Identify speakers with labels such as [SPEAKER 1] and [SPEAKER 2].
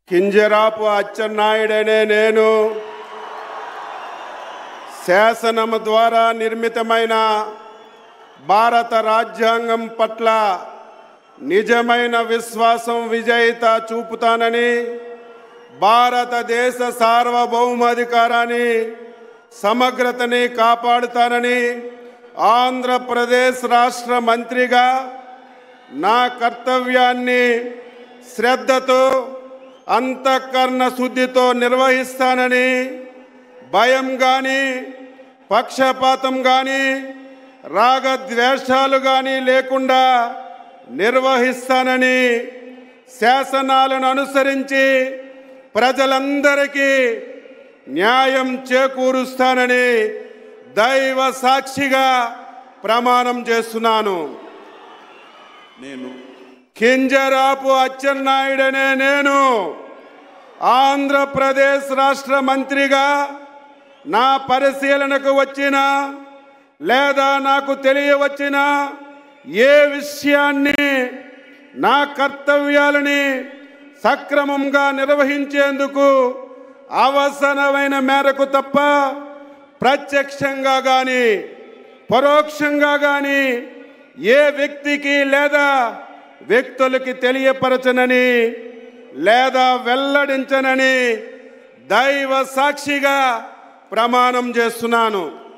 [SPEAKER 1] కింజరాపు అచ్చెన్నాయుడనే నేను శాసనం ద్వారా నిర్మితమైన భారత రాజ్యాంగం పట్ల నిజమైన విశ్వాసం విజేత చూపుతానని, భారతదేశ సార్వభౌమాధికారాన్ని సమగ్రతని కాపాడుతానని, ఆంధ్రప్రదేశ్ రాష్ట్ర మంత్రిగా నా కర్తవ్యాన్ని శ్రద్ధతో అంతఃకరణ శుద్ధితో నిర్వహిస్తానని, భయం కానీ పక్షపాతం కానీ రాగద్వేషాలు కానీ లేకుండా నిర్వహిస్తానని, శాసనాలను అనుసరించి ప్రజలందరికీ న్యాయం చేకూరుస్తానని దైవ సాక్షిగా ప్రమాణం చేస్తున్నాను.
[SPEAKER 2] నేను
[SPEAKER 1] కింజరాపు అచ్చెన్నాయుడనే నేను ఆంధ్రప్రదేశ్ రాష్ట్ర మంత్రిగా నా పరిశీలనకు వచ్చిన లేదా నాకు తెలియవచ్చిన ఏ విషయాన్ని నా కర్తవ్యాలని సక్రమంగా నిర్వహించేందుకు అవసరమైన మేరకు తప్ప ప్రత్యక్షంగా కానీ పరోక్షంగా కానీ ఏ వ్యక్తికి లేదా వ్యక్తులకి తెలియపరచనని లేదా వెల్లడించనని దైవ సాక్షిగా ప్రమాణం చేస్తున్నాను.